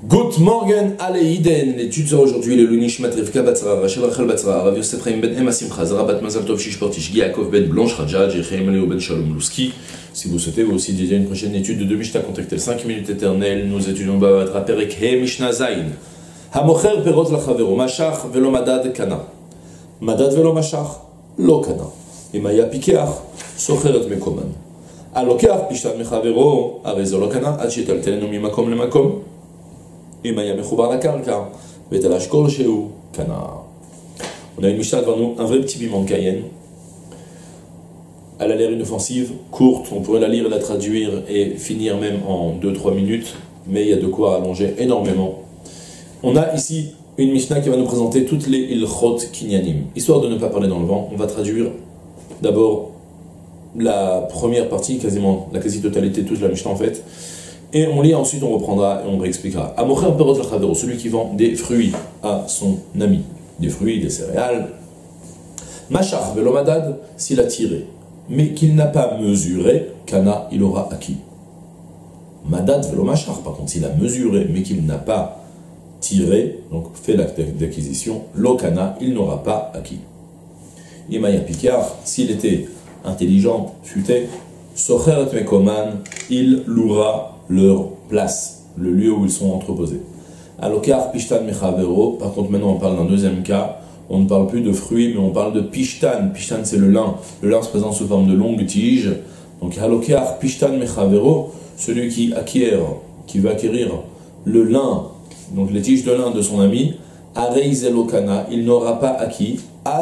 Good morning, Aleiden. L'étude sera aujourd'hui le Lunishmat Rivka Batzara, Rachel Rachel Batzara, Rav Yosef Chaim ben Emma Simcha, Zarabat Mazal Tov Shish Portish, Giakov ben Blanche Rajaj, Echaim Leo ben Shalom Louski. Si vous souhaitez vous aussi dédier une prochaine étude de deux Mishnah, contactez le 5 minutes éternelles. Nous étudions Bavatra Perek He Mishnah Zayin. Hamocher Perot Lachavero, Mashach Velo Madad Kana. Madad Velo Mashach, Lo Kana. Emaya Pikeach, Socheret Mekoman. Alokeach Pishtan Mechavero, Arezo Lo Kana, Achital Telenu Mimakom Lemakom. On a une Mishnah devant nous, un vrai petit piment de Cayenne. Elle a l'air inoffensive, courte, on pourrait la lire et la traduire et finir même en 2-3 minutes, mais il y a de quoi allonger énormément. On a ici une Mishnah qui va nous présenter toutes les ilchot kinyanim. Histoire de ne pas parler dans le vent, on va traduire d'abord la première partie, quasiment la quasi-totalité de toute la Mishnah en fait. Et on lit, ensuite on reprendra et on réexpliquera. Amocher perot lachavero, celui qui vend des fruits à son ami. Des fruits, des céréales. Mashach velo madad, s'il a tiré, mais qu'il n'a pas mesuré, kana, il aura acquis. Madad velo mashach, par contre, s'il a mesuré, mais qu'il n'a pas tiré, donc fait l'acte d'acquisition, lo kana, il n'aura pas acquis. Imaya Picard, s'il était intelligent, futé, socheret mekoman, il louera leur place, le lieu où ils sont entreposés. Alokar pishtan mechavero, par contre maintenant on parle d'un deuxième cas, on ne parle plus de fruits mais on parle de pishtan. Pishtan c'est le lin se présente sous forme de longues tiges. Donc alokar pishtan mechavero, celui qui acquiert, qui va acquérir le lin, donc les tiges de lin de son ami, areizelokana, il n'aura pas acquis,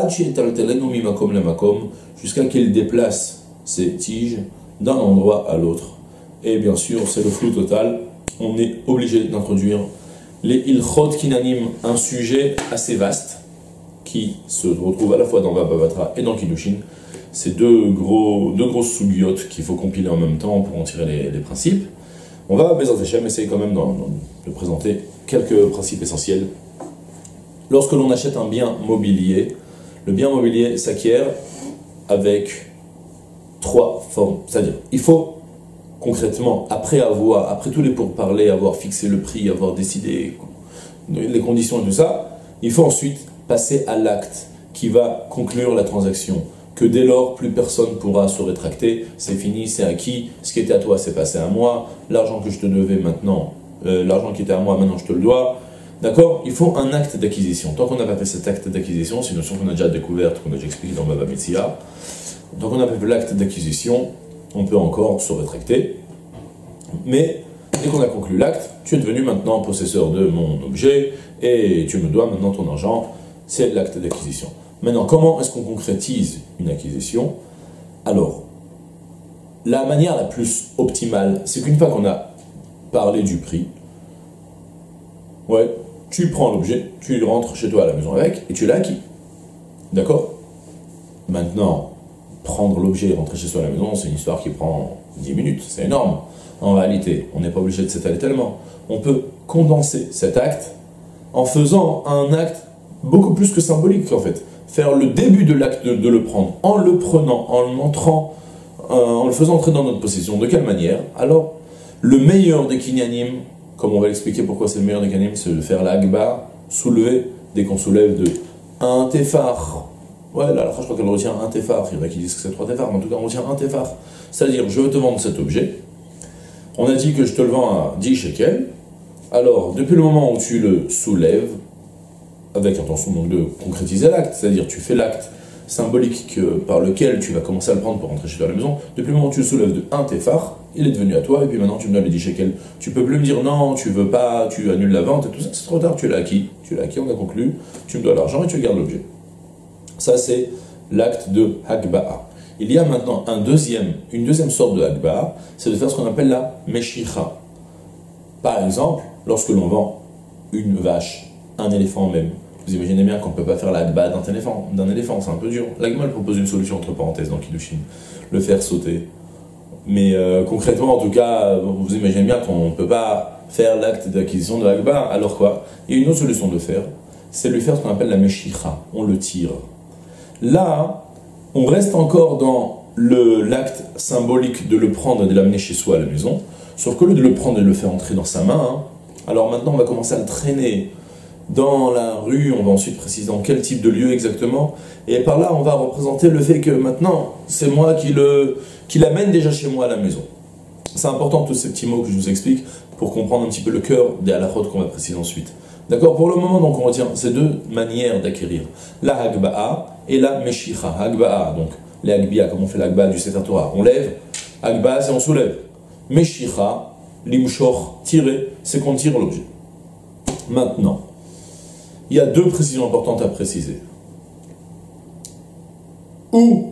jusqu'à qu'il déplace ces tiges d'un endroit à l'autre. Et bien sûr, c'est le flou total. On est obligé d'introduire les ilchot kinyanim, un sujet assez vaste qui se retrouve à la fois dans Bava Batra et dans Kiddushin. C'est deux grosses soubiotes qu'il faut compiler en même temps pour en tirer les principes. On va, Bezat Hashem, essayer quand même de présenter quelques principes essentiels. Lorsque l'on achète un bien mobilier, le bien mobilier s'acquiert avec 3 formes. C'est-à-dire, il faut concrètement, après tous les pourparlers, avoir fixé le prix, avoir décidé les conditions et tout ça, il faut ensuite passer à l'acte qui va conclure la transaction. Que dès lors, plus personne pourra se rétracter, c'est fini, c'est acquis, ce qui était à toi, c'est passé à moi, l'argent que je te devais maintenant, l'argent qui était à moi, maintenant je te le dois. D'accord? Il faut un acte d'acquisition. Tant qu'on n'a pas fait cet acte d'acquisition, c'est une notion qu'on a déjà découverte, qu'on a déjà expliqué dans Bava Metzia, tant qu'on n'a pas fait l'acte d'acquisition, on peut encore se rétracter, mais dès qu'on a conclu l'acte, tu es devenu maintenant possesseur de mon objet et tu me dois maintenant ton argent, c'est l'acte d'acquisition. Maintenant, comment est-ce qu'on concrétise une acquisition? Alors, la manière la plus optimale, c'est qu'une fois qu'on a parlé du prix, tu prends l'objet, tu rentres chez toi à la maison avec et tu l'as acquis. D'accord? Maintenant, prendre l'objet et rentrer chez soi à la maison, c'est une histoire qui prend 10 minutes, c'est énorme. En réalité, on n'est pas obligé de s'étaler tellement. On peut condenser cet acte en faisant un acte beaucoup plus que symbolique en fait. Faire le début de l'acte de le prendre, en le prenant, en le faisant entrer dans notre possession. De quelle manière? Alors, le meilleur des kinyanim, comme on va expliquer pourquoi c'est le meilleur des kinyanim, c'est de faire l'agba, soulever, dès qu'on soulève de un tefar. Ouais, là, je crois qu'elle retient un tefar. Il y en a qui disent que c'est 3 tefars, mais en tout cas, on retient un tefar. C'est-à-dire, je veux te vendre cet objet. On a dit que je te le vends à 10 shekels. Alors, depuis le moment où tu le soulèves, avec intention donc de concrétiser l'acte, c'est-à-dire tu fais l'acte symbolique par lequel tu vas commencer à le prendre pour rentrer chez toi à la maison, depuis le moment où tu le soulèves de un tefar, il est devenu à toi, et puis maintenant tu me donnes les 10 shekels. Tu peux plus me dire non, tu veux pas, tu annules la vente et tout ça, c'est trop tard, tu l'as acquis, on a conclu, tu me dois l'argent et tu gardes l'objet. Ça, c'est l'acte de Hagba'a. Il y a maintenant une deuxième sorte de Hagba'a, c'est de faire ce qu'on appelle la Meshicha. Par exemple, lorsque l'on vend une vache, un éléphant même, vous imaginez bien qu'on ne peut pas faire la Hagba'a d'un éléphant, c'est un peu dur. L'Agma propose une solution entre parenthèses dans Kiddushin, le faire sauter. Mais concrètement, en tout cas, vous imaginez bien qu'on ne peut pas faire l'acte d'acquisition de Hagba'a. Alors quoi? Il y a une autre solution de faire, c'est de lui faire ce qu'on appelle la Meshicha, on le tire. Là, on reste encore dans l'acte symbolique de le prendre et de l'amener chez soi à la maison, sauf qu'au lieu de le prendre et de le faire entrer dans sa main, Alors maintenant, on va commencer à le traîner dans la rue, on va ensuite préciser dans quel type de lieu exactement, et par là, on va représenter le fait que maintenant, c'est moi qui l'amène déjà chez moi à la maison. C'est important tous ces petits mots que je vous explique pour comprendre un petit peu le cœur des halakhot qu'on va préciser ensuite. D'accord? Pour le moment, donc, on retient ces deux manières d'acquérir. La hagba'a et la meshicha. Hagba'a, donc les hagbi'a, comme on fait l'hagba'a du Sefer Torah. On lève, hagba'a, c'est on soulève. Meshicha, limshor, tirer, c'est qu'on tire l'objet. Maintenant, il y a deux précisions importantes à préciser. Où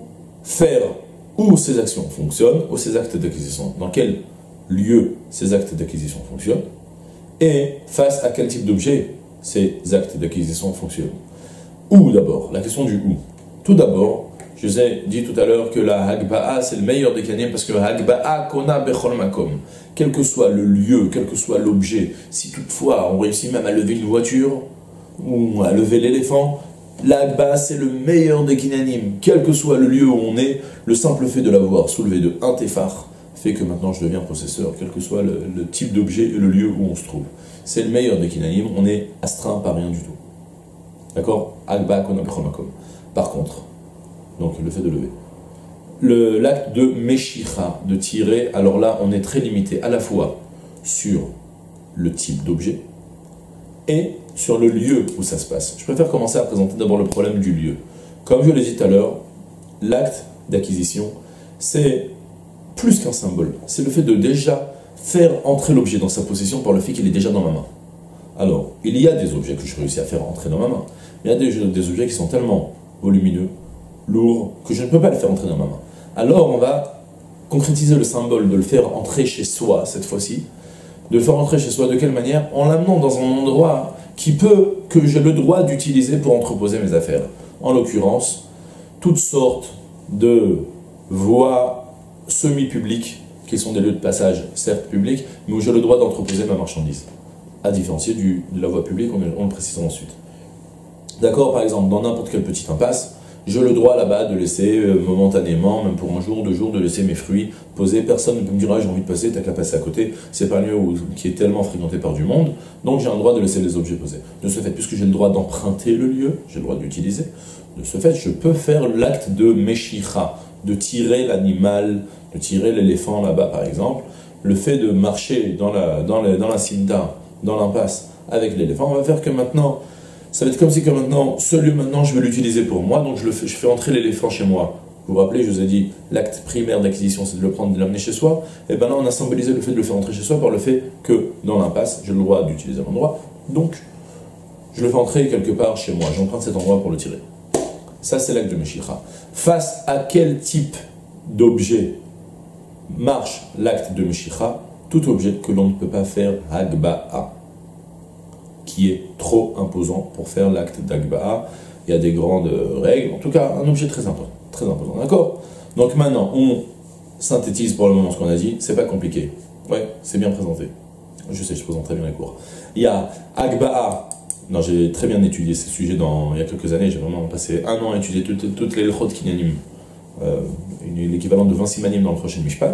ces actions fonctionnent, où ces actes d'acquisition, dans quel lieu ces actes d'acquisition fonctionnent, et face à quel type d'objet ces actes d'acquisition fonctionnent. Où d'abord? La question du où. Tout d'abord, je vous ai dit tout à l'heure que la hagba'a c'est le meilleur des kanim parce que hagba'a kona bechol makom. Quel que soit le lieu, quel que soit l'objet, si toutefois on réussit même à lever une voiture ou à lever l'éléphant, la hagba'a c'est le meilleur des kinanim. Quel que soit le lieu où on est, le simple fait de l'avoir soulevé de un tefar fait que maintenant je deviens possesseur, quel que soit le type d'objet et le lieu où on se trouve. C'est le meilleur des kinanim, on est astreint par rien du tout. D'accord? Hagba'a kona bechol makom. Par contre, donc le fait de lever. L'acte de meshicha, de tirer, alors là on est très limité à la fois sur le type d'objet et sur le lieu où ça se passe. Je préfère commencer à présenter d'abord le problème du lieu. Comme je l'ai dit tout à l'heure, l'acte d'acquisition, c'est plus qu'un symbole. C'est le fait de déjà faire entrer l'objet dans sa possession par le fait qu'il est déjà dans ma main. Alors, il y a des objets que je réussis à faire entrer dans ma main. Il y a des objets qui sont tellement volumineux, lourd, que je ne peux pas le faire entrer dans ma main. Alors on va concrétiser le symbole de le faire entrer chez soi, cette fois-ci. De le faire entrer chez soi, de quelle manière? En l'amenant dans un endroit que j'ai le droit d'utiliser pour entreposer mes affaires. En l'occurrence, toutes sortes de voies semi-publiques, qui sont des lieux de passage, certes publics, mais où j'ai le droit d'entreposer ma marchandise. À différencier de la voie publique, on le précisera ensuite. D'accord, par exemple, dans n'importe quelle petite impasse, j'ai le droit là-bas de laisser momentanément, même pour un jour, 2 jours, de laisser mes fruits posés. Personne ne peut me dire ah, j'ai envie de passer, t'as qu'à passer à côté. C'est pas un lieu qui est tellement fréquenté par du monde, donc j'ai un droit de laisser les objets posés. De ce fait, puisque j'ai le droit d'emprunter le lieu, j'ai le droit d'utiliser, de ce fait, je peux faire l'acte de meshicha, de tirer l'animal, de tirer l'éléphant là-bas par exemple. Le fait de marcher dans la cinta, dans l'impasse avec l'éléphant, va faire que maintenant, ça va être comme si que maintenant, ce lieu maintenant, je vais l'utiliser pour moi, donc je fais entrer l'éléphant chez moi. Vous vous rappelez, je vous ai dit, l'acte primaire d'acquisition, c'est de le prendre, de l'amener chez soi. Et bien là, on a symbolisé le fait de le faire entrer chez soi par le fait que, dans l'impasse, j'ai le droit d'utiliser l'endroit, donc je le fais entrer quelque part chez moi, j'emprunte cet endroit pour le tirer. Ça, c'est l'acte de Meshicha. Face à quel type d'objet marche l'acte de Meshicha? Tout objet que l'on ne peut pas faire Hagba'a, qui est trop imposant pour faire l'acte d'Hagba'a. Il y a des grandes règles, en tout cas un objet très important, d'accord? Donc maintenant, on synthétise pour le moment ce qu'on a dit, c'est pas compliqué. Ouais, c'est bien présenté. Je sais, je présente très bien les cours. Il y a Hagba'a. Non, j'ai très bien étudié ces sujets il y a quelques années, j'ai vraiment passé 1 an à étudier toutes les Lchot Kinyanim, l'équivalent de 20 simanim dans le prochain Mishpat.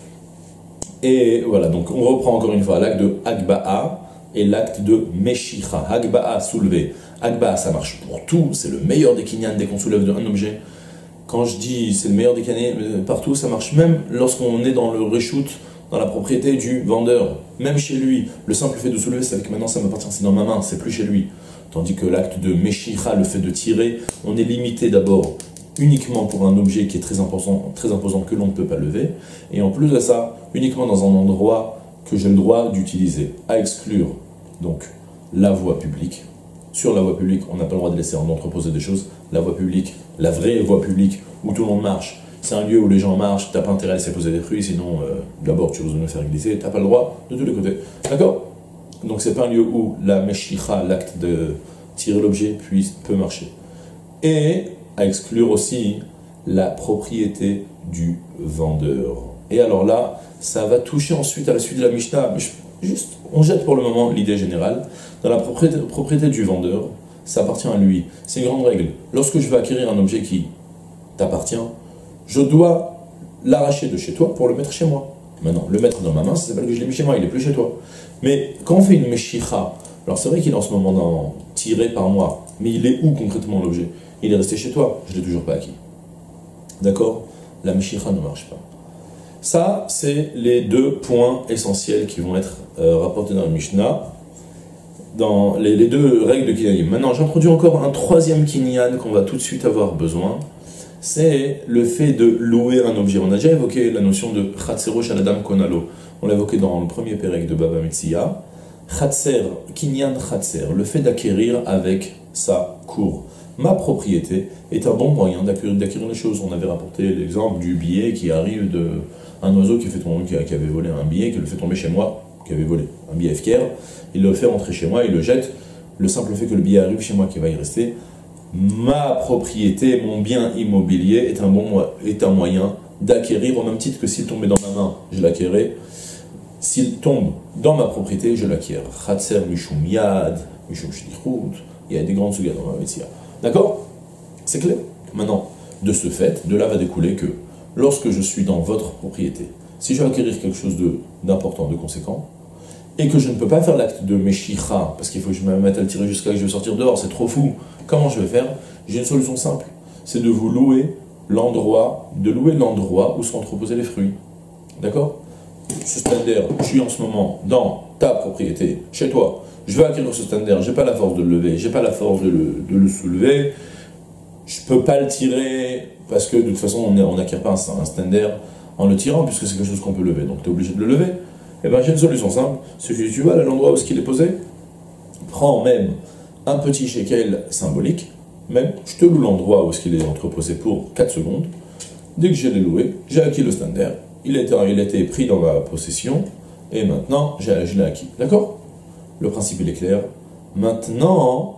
Et voilà, donc on reprend encore une fois l'acte de Hagba'a et l'acte de Meshicha. Hagba'a, soulever. Hagba'a, ça marche pour tout, c'est le meilleur des kinyan dès qu'on soulève un objet. Quand je dis c'est le meilleur des kinyan partout, ça marche même lorsqu'on est dans le reshoot, dans la propriété du vendeur. Même chez lui, le simple fait de soulever, c'est que maintenant ça m'appartient, c'est dans ma main, c'est plus chez lui. Tandis que l'acte de Meshicha, le fait de tirer, on est limité d'abord uniquement pour un objet qui est très imposant que l'on ne peut pas lever, et en plus de ça, uniquement dans un endroit que j'ai le droit d'utiliser, à exclure donc la voie publique. Sur la voie publique, on n'a pas le droit de laisser en entreposer des choses. La voie publique, la vraie voie publique, où tout le monde marche, c'est un lieu où les gens marchent, t'as pas intérêt à laisser poser des fruits, sinon d'abord tu vas me faire glisser, t'as pas le droit de tous les côtés. D'accord? Donc c'est pas un lieu où la meshicha, l'acte de tirer l'objet, peut marcher. Et à exclure aussi la propriété du vendeur. Et alors là, ça va toucher ensuite à la suite de la Mishnah. Juste, on jette pour le moment l'idée générale. Dans la propriété du vendeur, ça appartient à lui. C'est une grande règle. Lorsque je vais acquérir un objet qui t'appartient, je dois l'arracher de chez toi pour le mettre chez moi. Maintenant, le mettre dans ma main, ça s'appelle que je l'ai mis chez moi, il est plus chez toi. Mais quand on fait une meshicha, alors c'est vrai qu'il est en ce moment tiré par moi, mais il est où concrètement l'objet? Il est resté chez toi, je ne l'ai toujours pas acquis. D'accord? La meshicha ne marche pas. Ça, c'est les deux points essentiels qui vont être rapportés dans le Mishnah, dans les deux règles de Kinyanim. Maintenant, j'introduis encore un troisième Kinyan qu'on va tout de suite avoir besoin, c'est le fait de louer un objet. On a déjà évoqué la notion de Chatzero Shaladam Konalo. On l'a évoqué dans le premier pérec de Baba Metzia. Chatzer, Kinyan Chatzer, le fait d'acquérir avec sa cour. Ma propriété est un bon moyen d'acquérir les choses. On avait rapporté l'exemple du billet qui arrive d'un oiseau qui avait volé un billet, qui le fait tomber chez moi, qui avait volé un billet FKR. Il le fait rentrer chez moi, il le jette. Le simple fait que le billet arrive chez moi, qui va y rester, ma propriété, mon bien immobilier est un moyen d'acquérir au même titre que s'il tombait dans ma main, je l'acquérais. S'il tombe dans ma propriété, je l'acquiers. Chatzer mishum yad, mishum shlichut. Il y a des grandes sugas dans ma métier. D'accord? C'est clair? Maintenant, de ce fait, de là va découler que lorsque je suis dans votre propriété, si je veux acquérir quelque chose d'important, de conséquent, et que je ne peux pas faire l'acte de meshicha, parce qu'il faut que je me mette à le tirer jusqu'à ce que je vais sortir dehors, c'est trop fou. Comment je vais faire? J'ai une solution simple, c'est de vous louer l'endroit où sont entreposés les fruits. D'accord? Ce stander, je suis en ce moment dans ta propriété, chez toi, je veux acquérir ce stander, j'ai pas la force de le lever, j'ai pas la force de le soulever, je peux pas le tirer, parce que de toute façon on n'acquiert pas un stander en le tirant, puisque c'est quelque chose qu'on peut lever, donc tu es obligé de le lever. Eh bien j'ai une solution simple, c'est que tu vas à l'endroit où il est posé, prends même un petit shekel symbolique, même, je te loue l'endroit où il est entreposé pour 4 secondes, dès que je l'ai loué, j'ai acquis le stander, il a été pris dans ma possession, et maintenant je l'ai acquis, d'accord? Le principe il est clair. Maintenant,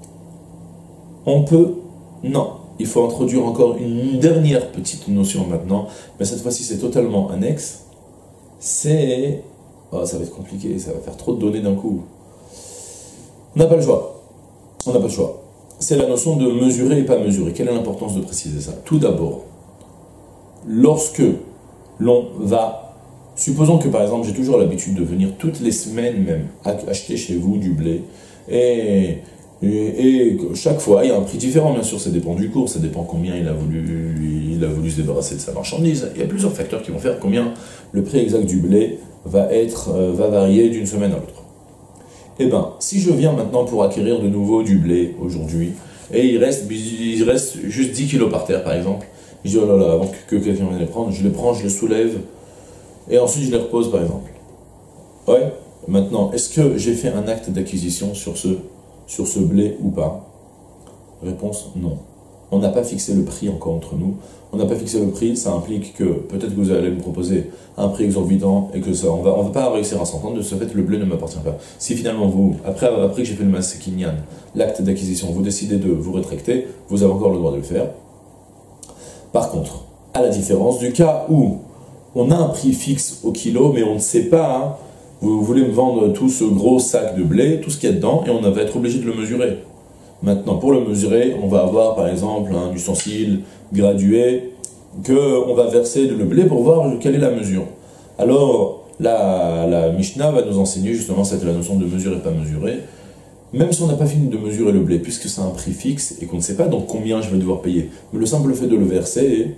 non, il faut introduire encore une dernière petite notion maintenant, mais cette fois-ci c'est totalement annexe, c'est... Oh, ça va être compliqué, ça va faire trop de données d'un coup. On n'a pas le choix. C'est la notion de mesurer et pas mesurer. Quelle est l'importance de préciser ça? Tout d'abord, lorsque l'on va... Supposons que par exemple, j'ai toujours l'habitude de venir toutes les semaines même acheter chez vous du blé, et chaque fois, il y a un prix différent, bien sûr, ça dépend du cours, ça dépend combien il a voulu se débarrasser de sa marchandise. Il y a plusieurs facteurs qui vont faire combien le prix exact du blé va varier d'une semaine à l'autre. Eh bien, si je viens maintenant pour acquérir de nouveau du blé aujourd'hui, et il reste juste 10 kilos par terre, par exemple, je dis, oh là là, avant que quelqu'un vienne les prendre, je les soulève, et ensuite je les repose, par exemple. Ouais, maintenant, est-ce que j'ai fait un acte d'acquisition sur ce blé ou pas? Réponse, non. On n'a pas fixé le prix encore entre nous. On n'a pas fixé le prix, ça implique que peut-être que vous allez me proposer un prix exorbitant et que ça, on va pas réussir à s'entendre. De ce fait, le blé ne m'appartient pas. Si finalement vous, après que j'ai fait le Masekinyan, l'acte d'acquisition, vous décidez de vous rétracter, vous avez encore le droit de le faire. Par contre, à la différence du cas où on a un prix fixe au kilo, mais on ne sait pas, hein, vous voulez me vendre tout ce gros sac de blé, tout ce qu'il y a dedans, et on va être obligé de le mesurer. Maintenant, pour le mesurer, on va avoir par exemple un ustensile gradué qu'on va verser le blé pour voir quelle est la mesure. Alors, la Mishnah va nous enseigner justement cette la notion de mesurer, pas mesurer. Même si on n'a pas fini de mesurer le blé, puisque c'est un prix fixe et qu'on ne sait pas donc combien je vais devoir payer. Mais le simple fait de le verser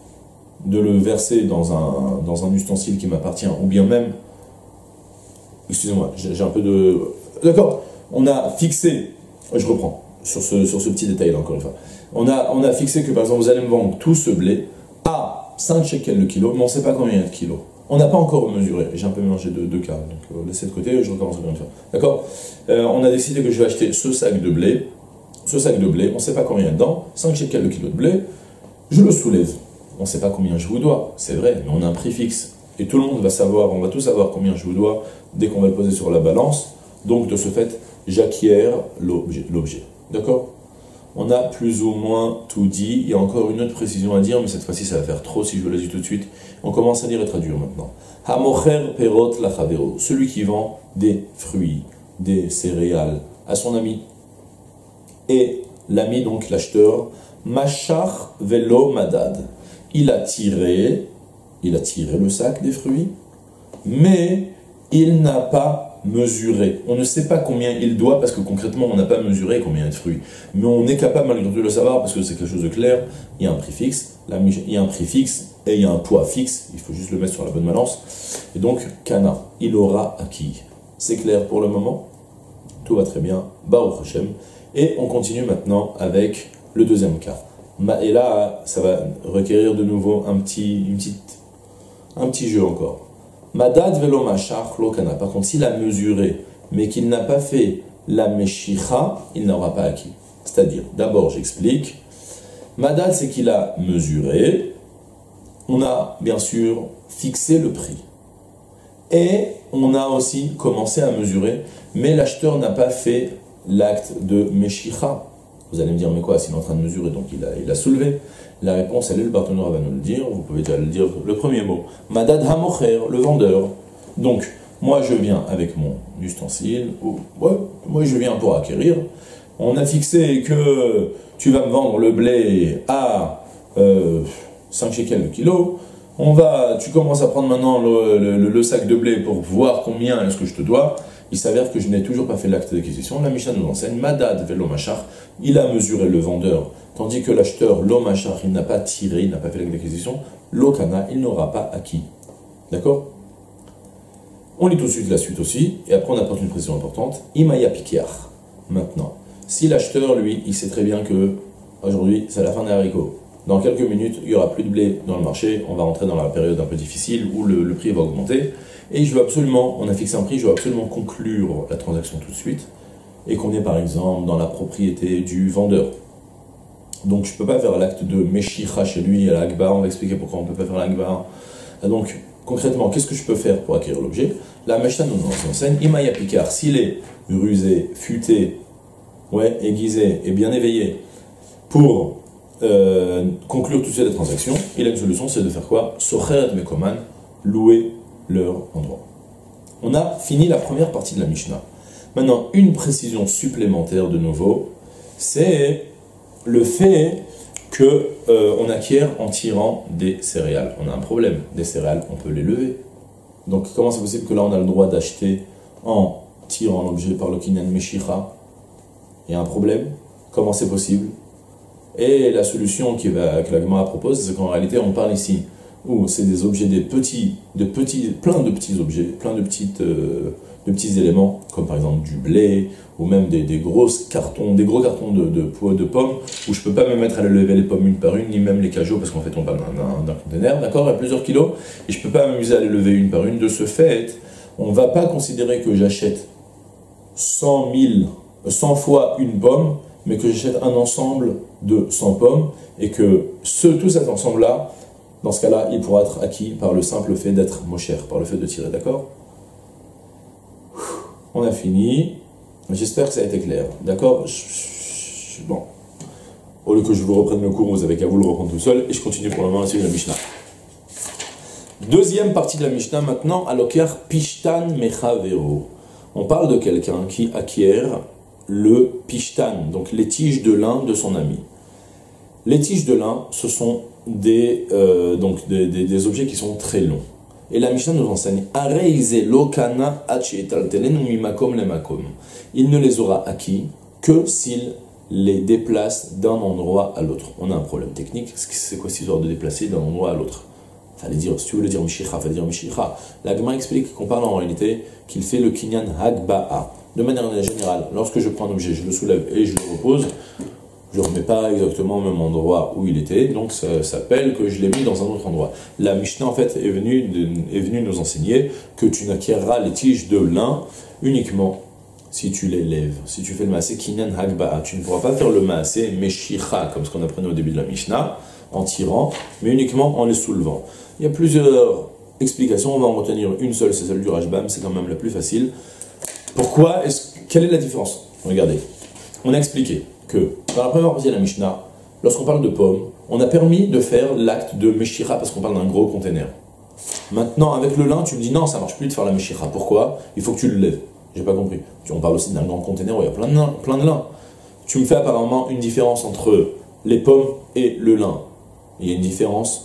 dans un ustensile qui m'appartient, ou bien même... Excusez-moi, j'ai un peu de... D'accord, on a fixé... Je reprends. Sur ce petit détail-là, encore une fois. On a fixé que, par exemple, vous allez me vendre tout ce blé à 5 shekels le kilo, mais on ne sait pas combien il y a de kilos. On n'a pas encore mesuré. J'ai un peu mélangé deux cas, donc laissez de côté, je recommence encore une fois. D'accord? On a décidé que je vais acheter ce sac de blé, on ne sait pas combien il y a dedans, 5 shekels le kilo de blé, je le soulève. On ne sait pas combien je vous dois, c'est vrai, mais on a un prix fixe. Et tout le monde va savoir, on va tous savoir combien je vous dois dès qu'on va le poser sur la balance. Donc, de ce fait, j'acquiers l'objet. D'accord? On a plus ou moins tout dit. Il y a encore une autre précision à dire, mais cette fois-ci, ça va faire trop si je vous la dis tout de suite. On commence à lire et traduire maintenant. Hamocher perot lachavero, celui qui vend des fruits, des céréales à son ami. Et l'ami, donc l'acheteur, machar velo madad. Il a tiré le sac des fruits mais il n'a pas mesuré. On ne sait pas combien il doit, parce que concrètement, on n'a pas mesuré combien il y a de fruits. Mais on est capable malgré tout de le savoir, parce que c'est quelque chose de clair. Il y a un préfixe, il y a un préfixe, et il y a un poids fixe. Il faut juste le mettre sur la bonne balance. Et donc, Kana, il aura acquis. C'est clair pour le moment. Tout va très bien. Baruch Hashem. Et on continue maintenant avec le deuxième cas. Et là, ça va requérir de nouveau un petit jeu encore. Madad velo mashach lo kana. Par contre, s'il a mesuré, mais qu'il n'a pas fait la meshicha, il n'aura pas acquis. C'est-à-dire, d'abord, j'explique. Madad, c'est qu'il a mesuré. On a, bien sûr, fixé le prix. Et on a aussi commencé à mesurer, mais l'acheteur n'a pas fait l'acte de meshicha. Vous allez me dire, mais quoi, s'il est en train de mesurer, donc il a soulevé. La réponse, elle est, le partenaire va nous le dire, vous pouvez déjà le dire, le premier mot. Madad hamocher, le vendeur. Donc, moi je viens avec mon ustensile, moi je viens pour acquérir. On a fixé que tu vas me vendre le blé à 5 shekels le kilo. Tu commences à prendre maintenant le sac de blé pour voir combien est-ce que je te dois. Il s'avère que je n'ai toujours pas fait l'acte d'acquisition. La Mishnah nous enseigne, Madad velo mashach, il a mesuré le vendeur, tandis que l'acheteur, lo mashach, il n'a pas tiré, il n'a pas fait l'acte d'acquisition, lo kana, il n'aura pas acquis. D'accord? On lit tout de suite la suite aussi, et après on apporte une précision importante. Imaya pikiach. Maintenant, si l'acheteur, lui, il sait très bien que aujourd'hui, c'est la fin des haricots. Dans quelques minutes, il n'y aura plus de blé dans le marché, on va rentrer dans la période un peu difficile où le prix va augmenter. Et je veux absolument, on a fixé un prix, je veux absolument conclure la transaction tout de suite, et qu'on est par exemple dans la propriété du vendeur. Donc je ne peux pas faire l'acte de meshicha chez lui à l'akbar, on va expliquer pourquoi on ne peut pas faire l'akbar. Donc concrètement, qu'est-ce que je peux faire pour acquérir l'objet? La Mishnah nous enseigne, Imaya Pikar, s'il est rusé, futé, aiguisé et bien éveillé pour conclure tout de suite la transaction, il a une solution, c'est de faire quoi? Socheret mekoman, louer leur endroit. On a fini la première partie de la Mishnah. Maintenant, une précision supplémentaire de nouveau, c'est le fait que on acquiert en tirant des céréales. On a un problème, des céréales, on peut les lever. Donc comment c'est possible que là on a le droit d'acheter en tirant l'objet par le kinyan meshicha? Il y a un problème. Comment c'est possible? Et la solution que la Gemara propose, c'est qu'en réalité on parle ici où c'est des objets, plein de petits objets, plein de petits éléments, comme par exemple du blé, ou même des gros cartons de pommes, où je ne peux pas me mettre à lever les pommes une par une, ni même les cajots, parce qu'en fait on parle d'un conteneur, d'accord, à plusieurs kilos, et je ne peux pas m'amuser à les lever une par une. De ce fait, on ne va pas considérer que j'achète 100 fois une pomme, mais que j'achète un ensemble de 100 pommes, et que tout cet ensemble-là, dans ce cas-là, il pourra être acquis par le simple fait d'être mosher, par le fait de tirer, d'accord? On a fini. J'espère que ça a été clair, d'accord? Bon. Au lieu que je vous reprenne le cours, vous avez qu'à vous le reprendre tout seul, et je continue pour le moment la suite de la Mishnah. Deuxième partie de la Mishnah maintenant, alokar pishtan mechavero. On parle de quelqu'un qui acquiert le pishtan, donc les tiges de lin de son ami. Les tiges de lin, ce sont des objets qui sont très longs. Et la Mishnah nous enseigne il ne les aura acquis que s'il les déplace d'un endroit à l'autre. On a un problème technique. C'est quoi cette histoire de déplacer d'un endroit à l'autre? Fallait dire, si tu veux le dire Mishicha, fallait dire Mishicha. La Gemara explique qu'on parle en réalité qu'il fait le kinyan hagba'a. De manière générale, lorsque je prends un objet, je le soulève et je le repose, je ne le remets pas exactement au même endroit où il était, donc ça s'appelle que je l'ai mis dans un autre endroit. La Mishnah en fait est venue nous enseigner que tu n'acquerras les tiges de lin uniquement si tu les lèves. Si tu fais le maasé kinyan hagba'a, tu ne pourras pas faire le maasé meshicha, comme ce qu'on apprenait au début de la Mishnah, en tirant, mais uniquement en les soulevant. Il y a plusieurs explications, on va en retenir une seule, c'est celle du Rashbam, c'est quand même la plus facile. Quelle est la différence? Regardez, on a expliqué que dans la première partie de la Mishnah, lorsqu'on parle de pommes, on a permis de faire l'acte de Meshira parce qu'on parle d'un gros container. Maintenant, avec le lin, tu me dis non, ça marche plus de faire la Meshira. Pourquoi? Il faut que tu le lèves. J'ai pas compris. On parle aussi d'un grand container où il y a plein de lin. Tu me fais apparemment une différence entre les pommes et le lin. Il y a une différence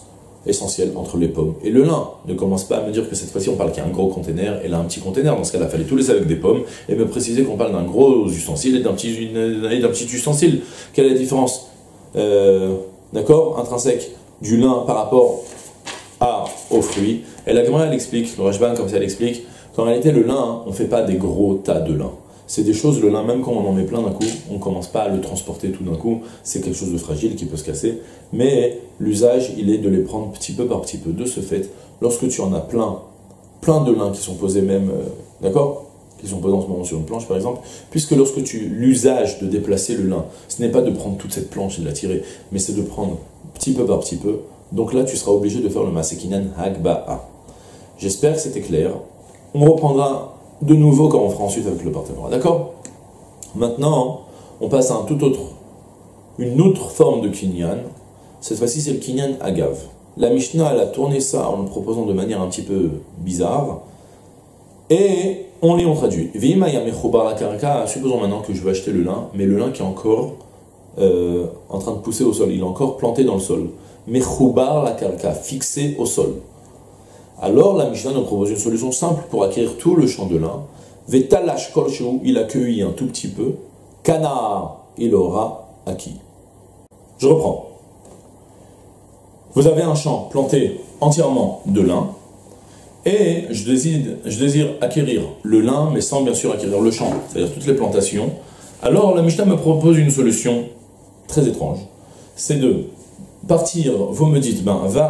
essentiel entre les pommes et le lin. Ne commence pas à me dire que cette fois-ci on parle qu'il y a un gros container et là un petit container. Dans ce cas-là, il fallait tout laisser avec des pommes et me préciser qu'on parle d'un gros ustensile et d'un petit ustensile. Quelle est la différence d'accord, intrinsèque du lin par rapport aux fruits? Et la Gemara elle explique, le Rashban comme ça elle explique, qu'en réalité le lin, on ne fait pas des gros tas de lin. C'est des choses, le lin, même quand on en met plein d'un coup, on ne commence pas à le transporter tout d'un coup, c'est quelque chose de fragile qui peut se casser, mais l'usage, il est de les prendre petit peu par petit peu. De ce fait, lorsque tu en as plein de lin qui sont posés même, d'accord, qui sont posés en ce moment sur une planche par exemple, puisque lorsque l'usage de déplacer le lin, ce n'est pas de prendre toute cette planche et de la tirer, mais c'est de prendre petit peu par petit peu, donc là tu seras obligé de faire le Masekinan Hagba'a. J'espère que c'était clair. On reprendra de nouveau comme on fera ensuite avec le partenariat, d'accord? Maintenant, on passe à une autre forme de kinyan. Cette fois-ci, c'est le kinyan agav. La Mishnah, elle a tourné ça en le proposant de manière un petit peu bizarre. Et on traduit. Supposons maintenant que je veux acheter le lin, mais le lin qui est encore en train de pousser au sol, il est encore planté dans le sol. Mechubar la karka, fixé au sol. Alors la Mishnah nous propose une solution simple pour acquérir tout le champ de lin. Vetalash kolshu, il a cueilli un tout petit peu. Kana, il aura acquis. Je reprends. Vous avez un champ planté entièrement de lin, et je désire acquérir le lin, mais sans bien sûr acquérir le champ, c'est-à-dire toutes les plantations. Alors la Mishnah me propose une solution très étrange. C'est de partir, vous me dites,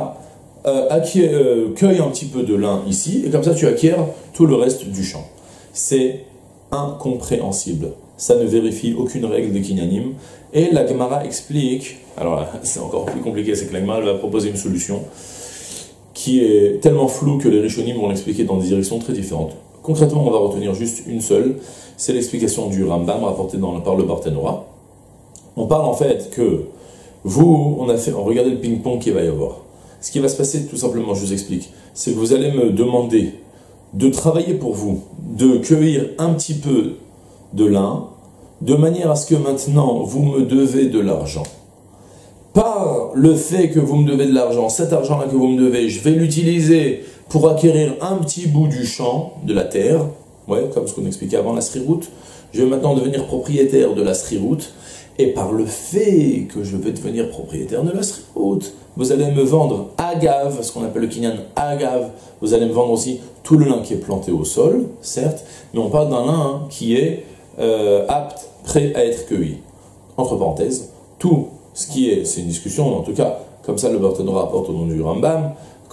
cueille un petit peu de lin ici, et comme ça tu acquiers tout le reste du champ. C'est incompréhensible. Ça ne vérifie aucune règle de Kinyanim. Et la Gemara explique, alors là, c'est encore plus compliqué, c'est que la Gemara va proposer une solution qui est tellement floue que les Rishonim vont l'expliquer dans des directions très différentes. Concrètement, on va retenir juste une seule, c'est l'explication du Rambam rapportée par le Barthénora. On parle en fait que regardez le ping-pong qu'il va y avoir. Ce qui va se passer, tout simplement, je vous explique, c'est que vous allez me demander de travailler pour vous, de cueillir un petit peu de lin, de manière à ce que maintenant, vous me devez de l'argent. Par le fait que vous me devez de l'argent, cet argent-là que vous me devez, je vais l'utiliser pour acquérir un petit bout du champ, de la terre, comme ce qu'on expliquait avant la sriroute. Je vais maintenant devenir propriétaire de la sriroute, et par le fait que je vais devenir propriétaire de la sriroute, vous allez me vendre agav, ce qu'on appelle le kinyan agav, vous allez me vendre aussi tout le lin qui est planté au sol, certes, mais on parle d'un lin qui est apte, prêt à être cueilli. Entre parenthèses, tout ce qui est, c'est une discussion, en tout cas, comme ça le Barthénora rapporte au nom du Rambam,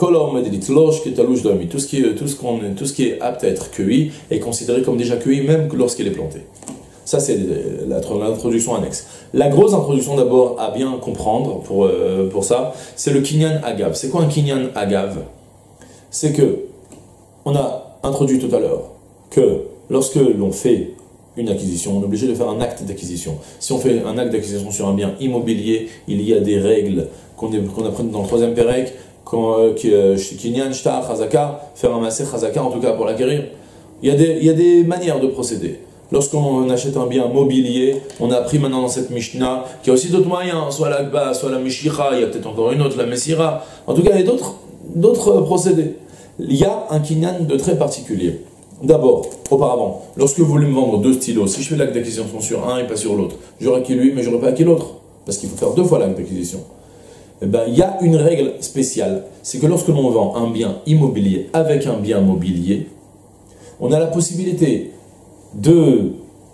tout ce qui est apte à être cueilli est considéré comme déjà cueilli même lorsqu'il est planté. Ça, c'est l'introduction annexe. La grosse introduction d'abord à bien comprendre pour ça, c'est le kinyan agav. C'est quoi un kinyan agav? C'est que, on a introduit tout à l'heure que lorsque l'on fait une acquisition, on est obligé de faire un acte d'acquisition. Si on fait un acte d'acquisition sur un bien immobilier, il y a des règles qu'on apprend dans le troisième pérec, kinyan, shtar, chazaka, faire un massé chazaka en tout cas pour l'acquérir. Il y a des manières de procéder. Lorsqu'on achète un bien mobilier, on a appris maintenant dans cette Mishnah qu'il y a aussi d'autres moyens, soit l'agba, soit la mishicha, il y a peut-être encore une autre, la messira. En tout cas, il y a d'autres procédés. Il y a un kinyan de très particulier. D'abord, auparavant, lorsque vous voulez me vendre deux stylos, si je fais l'acte d'acquisition sur un et pas sur l'autre, j'aurais acquis lui, mais j'aurais pas acquis l'autre, parce qu'il faut faire 2 fois l'acte d'acquisition. Eh bien, il y a une règle spéciale, c'est que lorsque l'on vend un bien immobilier avec un bien mobilier, on a la possibilité de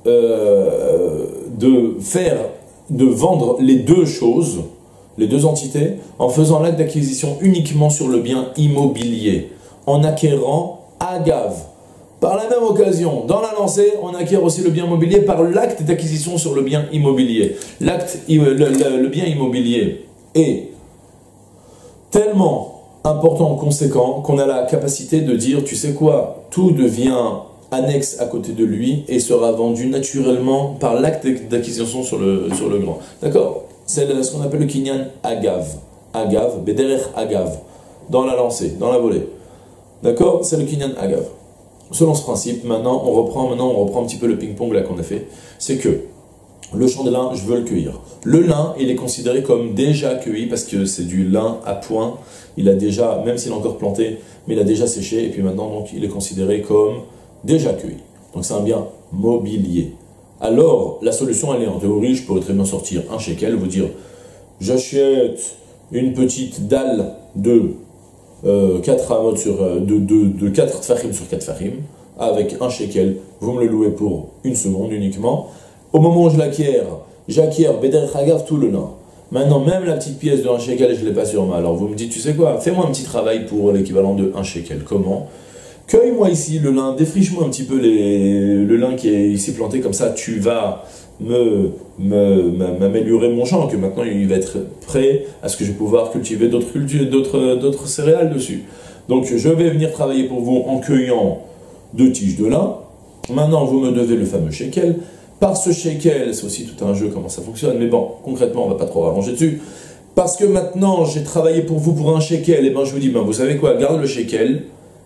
vendre les deux choses, les deux entités, en faisant l'acte d'acquisition uniquement sur le bien immobilier, en acquérant agav. Par la même occasion, dans la lancée, on acquiert aussi le bien immobilier par l'acte d'acquisition sur le bien immobilier. Le bien immobilier est tellement important, conséquent, qu'on a la capacité de dire, tu sais quoi, tout devient annexe à côté de lui et sera vendu naturellement par l'acte d'acquisition sur le grand. D'accord? C'est ce qu'on appelle le kinyan agav. Agav, bederech agav. Dans la lancée, dans la volée. D'accord? C'est le kinyan agav. Selon ce principe, maintenant on reprend un petit peu le ping-pong là qu'on a fait. C'est que le champ de lin, je veux le cueillir. Le lin, il est considéré comme déjà cueilli parce que c'est du lin à point. Il a déjà, même s'il est encore planté, mais il a déjà séché et puis maintenant, donc, il est considéré comme déjà cueilli. Donc c'est un bien mobilier. Alors, la solution, elle est en théorie, je pourrais très bien sortir un shekel, vous dire, j'achète une petite dalle de 4 amot de 4 tfachim sur 4 tfachim, avec un shekel, vous me le louez pour une seconde uniquement. Au moment où je l'acquiers, j'acquiers Beder Chagav tout le lin. Maintenant, même la petite pièce de 1 shekel, je ne l'ai pas sur moi. Alors vous me dites, tu sais quoi, fais-moi un petit travail pour l'équivalent de 1 shekel. Comment? Cueille-moi ici le lin, défriche-moi un petit peu le lin qui est ici planté, comme ça tu vas m'améliorer mon champ, que maintenant il va être prêt à ce que je vais pouvoir cultiver d'autres céréales dessus. Donc je vais venir travailler pour vous en cueillant 2 tiges de lin. Maintenant vous me devez le fameux shekel. Par ce shekel, c'est aussi tout un jeu comment ça fonctionne, mais bon, concrètement on va pas trop rallonger dessus. Parce que maintenant j'ai travaillé pour vous pour un shekel, et ben je vous dis, ben vous savez quoi, garde le shekel,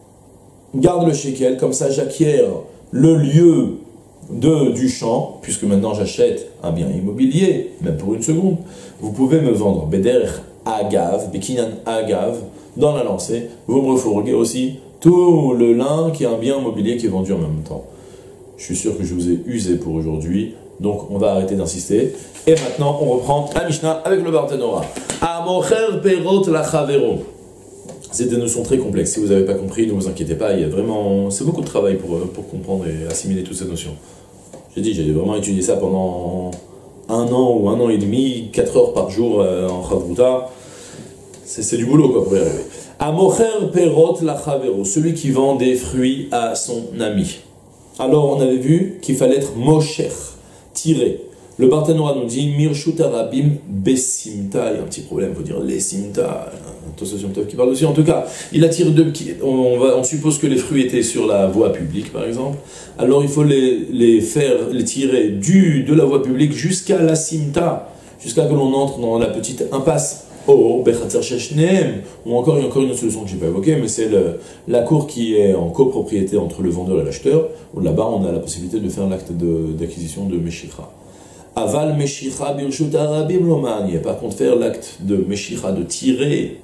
comme ça j'acquiers le lieu du champ, puisque maintenant j'achète un bien immobilier, même pour une seconde, vous pouvez me vendre Beder Agav, Bekinan Agav, dans la lancée, vous me refourguez aussi tout le lin qui est un bien immobilier qui est vendu en même temps. Je suis sûr que je vous ai usé pour aujourd'hui, donc on va arrêter d'insister. Et maintenant on reprend la Mishnah avec le Barthénora. Amocher perot lachavero. C'est des notions très complexes. Si vous n'avez pas compris, ne vous inquiétez pas, il y a vraiment... C'est beaucoup de travail pour comprendre et assimiler toutes ces notions. J'ai dit, j'ai vraiment étudié ça pendant 1 an ou 1 an et demi, 4 heures par jour en Chavruta. C'est du boulot, quoi, pour y arriver. Amocher perot lachavero, celui qui vend des fruits à son ami. Alors, on avait vu qu'il fallait être mosher, tiré. Le Barthénora nous dit Mirshut Arabim Besimta. Il y a un petit problème, il faut dire les Simta. Association qui parle aussi. En tout cas, il attire on suppose que les fruits étaient sur la voie publique, par exemple. Alors il faut les tirer de la voie publique jusqu'à la Simta, jusqu'à que l'on entre dans la petite impasse. Ou encore, il y a encore une autre solution que je n'ai pas évoquée, mais c'est la cour qui est en copropriété entre le vendeur et l'acheteur, où là-bas on a la possibilité de faire l'acte d'acquisition de Meshicha. Aval Meshicha Birshut Arabim Lomani. Par contre, faire l'acte de Meshicha, de tirer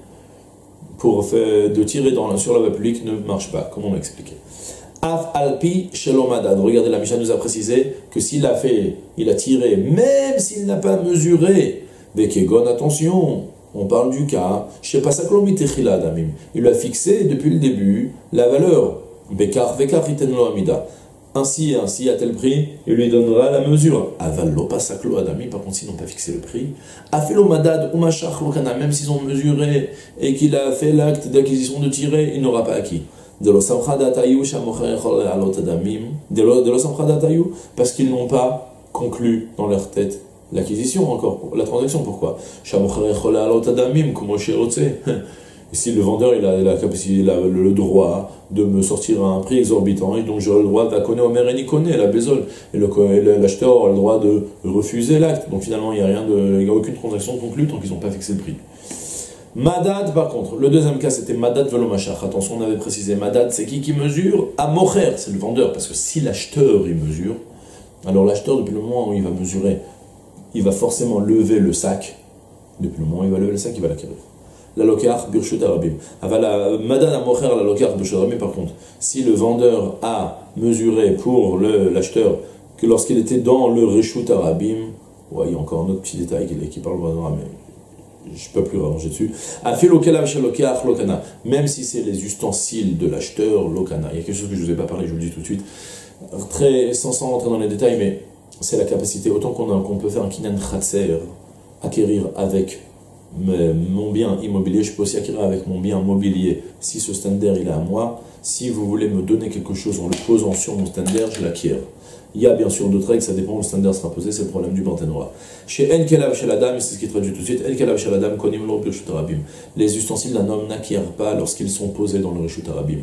sur la voie publique ne marche pas, comme on l'a expliqué. Af Alpi Shelomadad. Regardez, la Mishnah nous a précisé que s'il a tiré, même s'il n'a pas mesuré, Bekegon, attention, on parle du cas, il a fixé depuis le début la valeur, Bekar Iten Lo Amida. Ainsi, à tel prix, il lui donnera la mesure. Avallo pasaklo adami, par contre, s'ils n'ont pas fixé le prix. Afelo madad ou machach lokana, même s'ils ont mesuré et qu'il a fait l'acte d'acquisition de tirer, il n'aura pas acquis. Parce qu'ils n'ont pas conclu dans leur tête l'acquisition, encore la transaction. Pourquoi? Et si le vendeur il a la capacité, le droit de me sortir à un prix exorbitant, et donc j'aurai le droit d'acconner au maire et niconner, la bésole, et l'acheteur aura le droit de refuser l'acte. Donc finalement, il n'y a aucune transaction conclue tant qu'ils n'ont pas fixé le prix. Madad, par contre, le deuxième cas c'était Madad velomachach. Attention, on avait précisé Madad, c'est qui mesure? Amocher, c'est le vendeur, parce que si l'acheteur il mesure, alors l'acheteur, depuis le moment où il va mesurer, il va forcément lever le sac. Depuis le moment où il va lever le sac, il va l'acquérir. La lokar birshut arabim. Madad amocher la lokar birshut arabim, par contre, si le vendeur a mesuré pour l'acheteur que lorsqu'il était dans le reshut arabim, ouais, il y a encore un autre petit détail qui parle de mais je ne peux plus rallonger dessus. Même si c'est les ustensiles de l'acheteur, lokana. Il y a quelque chose que je ne vous ai pas parlé, je vous le dis tout de suite. Sans rentrer dans les détails, mais c'est la capacité, autant qu'on peut faire un kinan khatser, acquérir avec mon bien immobilier, je peux aussi acquérir avec mon bien mobilier. Si ce stander il est à moi, si vous voulez me donner quelque chose en le posant sur mon stander, je l'acquiers. Il y a bien sûr d'autres règles, ça dépend où le stander sera posé, c'est le problème du Barthénora. Chez Enkelav, chez la dame, c'est ce qui traduit tout de suite, Enkelav, chez la dame, Konim lo birshut arabim. Les ustensiles d'un homme n'acquièrent pas lorsqu'ils sont posés dans le reshut arabim.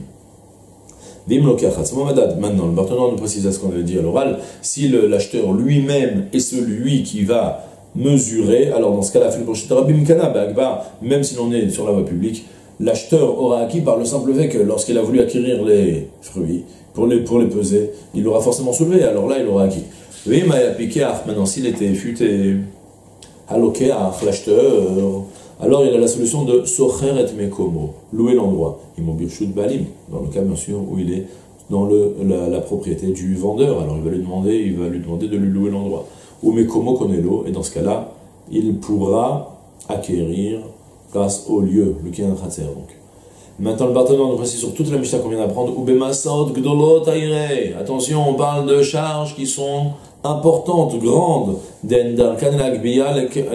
Maintenant, le Barthénora nous précise ce qu'on avait dit à l'oral. Si l'acheteur lui-même est celui qui va mesurer, alors dans ce cas-là, même si l'on est sur la voie publique, l'acheteur aura acquis par le simple fait que lorsqu'il a voulu acquérir les fruits, pour les peser, il aura forcément soulevé, alors là il aura acquis. Oui, mais Pikeach, maintenant s'il était futé, Halokeach, l'acheteur, alors il a la solution de Socher et Mekomo, louer l'endroit. Imobirchut Balim, dans le cas bien sûr où il est dans la propriété du vendeur. Alors il va lui demander de lui louer l'endroit. Ou Mekomo Konelo, et dans ce cas-là, il pourra acquérir grâce au lieu, le Kinyan Khatser donc. Maintenant, le Barthénor nous précise sur toute la Mishnah qu'on vient d'apprendre. Ubemasot Gdolot Aire. Attention, on parle de charges qui sont importantes, grandes. Den Darkan Lagbia,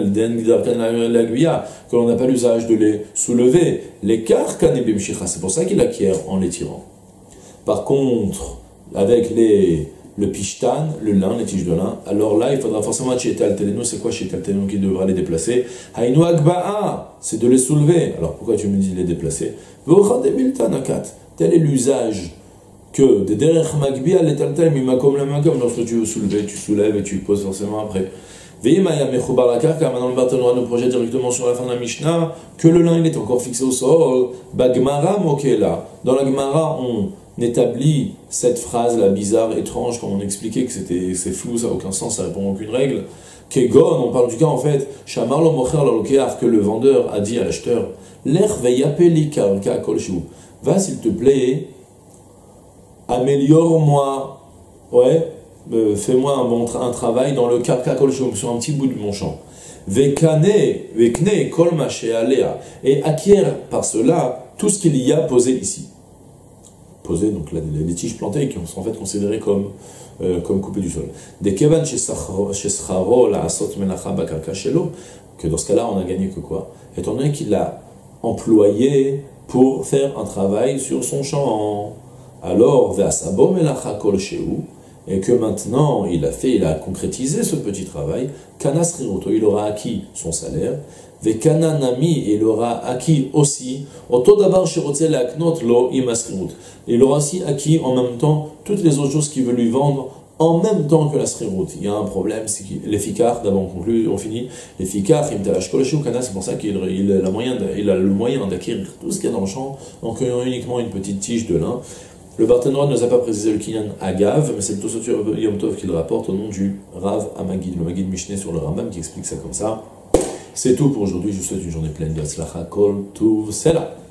que l'on n'a pas l'usage de les soulever. Les Karkan et c'est pour ça qu'il acquiert en les tirant. Par contre, avec le pishtan, le lin, les tiges de lin, alors là, il faudra forcément Chetal Teleno. C'est quoi Chetal Teleno qui devra les déplacer? Haïnu Agba'a, c'est de les soulever. Alors pourquoi tu me dis les déplacer? Tel est l'usage que des derech magbia letaltel mimakom la makom. Lorsque tu veux soulever, tu soulèves et tu poses forcément après. Veimaya mechubar la karka. Maintenant le Barthénora nous projette directement sur la fin de la Mishnah que le lin il est encore fixé au sol. Bagmara mokela. Dans la Gemara, on établit cette phrase là bizarre, étrange, comme on expliquait que c'est flou, ça n'a aucun sens, ça répond à aucune règle. Kegon, on parle du cas en fait, Shamar lo mocher la lokeach, que le vendeur a dit à l'acheteur, l'er veyapeli karka kolshu. Va s'il te plaît, améliore-moi, fais-moi un travail dans le karka kolshu, sur un petit bout de mon champ. Vekne kol ma she'alea, et acquiert par cela tout ce qu'il y a posé ici. Posé, donc les tiges plantées qui sont en fait considérées comme coupées du sol. Des kevan shescharo la asot melacha bakarka shelo, que dans ce cas-là on a gagné que quoi? Étant donné qu'il l'a employé pour faire un travail sur son champ. Alors ve'asabo melacha kol sheu, et que maintenant il a concrétisé ce petit travail. Kana sriruto, il aura acquis son salaire. Vekana nami, il aura acquis aussi. Oto dabar shirotze leaknot lo imasrirut. Il aura aussi acquis en même temps toutes les autres choses qu'il veut lui vendre en même temps que la srirut. Il y a un problème, c'est que les fikar, d'abord on finit, les fikar, c'est pour ça qu'il a le moyen d'acquérir tout ce qu'il y a dans le champ en cueillant uniquement une petite tige de lin. Le Barthénora ne nous a pas précisé le Kinyan Agav, mais c'est le Tosfot Yom Tov qui le rapporte au nom du Rav Amagid, le Magid Mishneh sur le Rambam qui explique ça comme ça. C'est tout pour aujourd'hui, je vous souhaite une journée pleine de Hatzlacha Kol Tuv Sela.